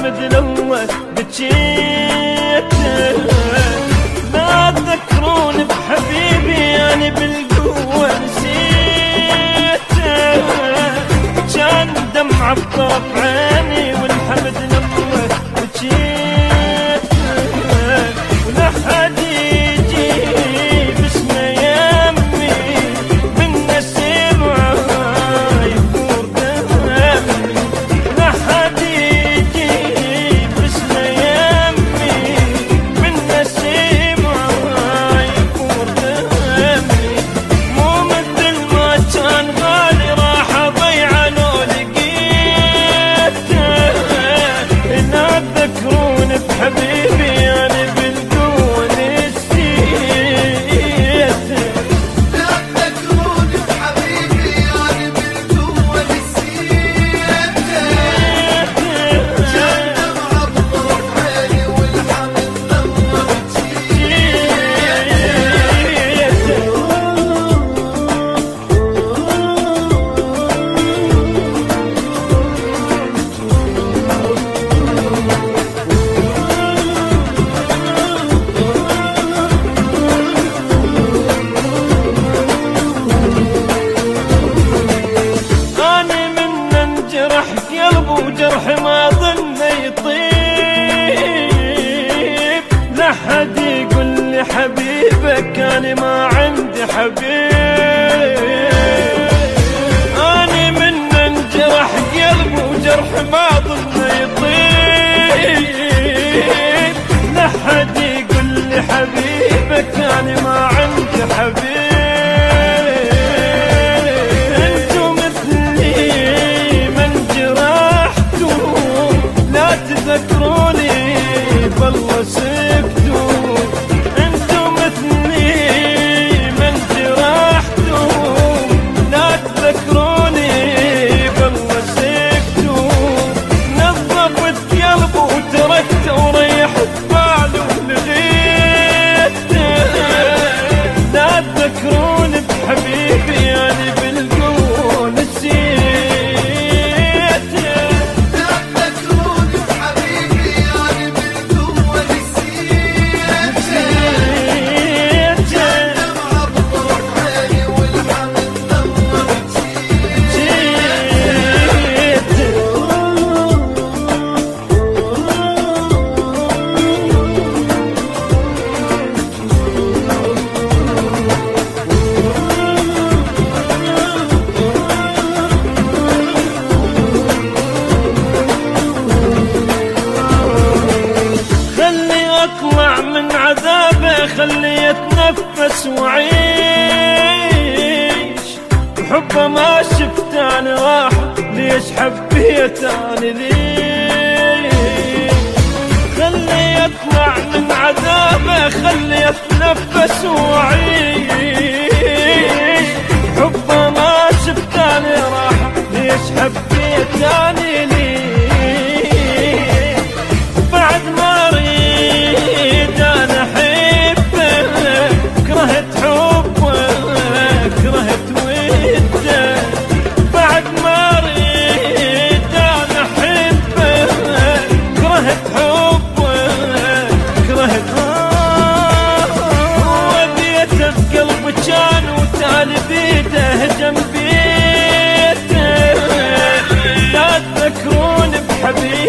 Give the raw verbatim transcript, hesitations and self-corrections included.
والحمد لله بجيت. لا تذكرون بحبيبي يعني بالقوة نسيته، كان دمعة بطرف عيني والحمد لله بجيت. ولا حد يجيب اسمه يمي من نسيمه يفور دمي. لا حد يجيب اسمه يمي من نسيمه يفور دمي. مو مثل ما كان غالي راح اضيعه لو لقيته. لا تذكرون بحبيبي يعني بالقوة نسيته. لا تذكرون بحبيبي يعني بالقوة نسيته. كان دمعة بطرف عيني والحمد لله أنا من انجرح قلب وجرح ما ظن يطيب. لا حد يقول لي حبيبك أنا ما عندي حبيب. أنا من انجرح قلب وجرح ما ظن يطيب. لا حد يقول لي حبيبك أنا ما عندي حبيب. تذكروني بالله سكتوا. انتم مثلي من جرحتوا. لا تذكروني بالله سكتوا. نظفت قلبه وتركته وريحت باله ولغيته. لا تذكروني بحبيبي يعني بالقوة نسيته. اطلع من عذابه خلي اتنفس وعيش. بحبه ما شفت انا واحد ليش حبيت انا ليش. خلي اطلع من عذابه خلي اتنفس وعيش. بحبه ما شفت انا راحه ليش حبيت انا ليش. بعد ما اريد انا احبه كرهت حبه كرهت وده. بعد ما اريد انا احبه كرهت حبه كرهت. وبيته بقلبي كان وتالي بيده هجم بيته. لا تذكرون بحبيبي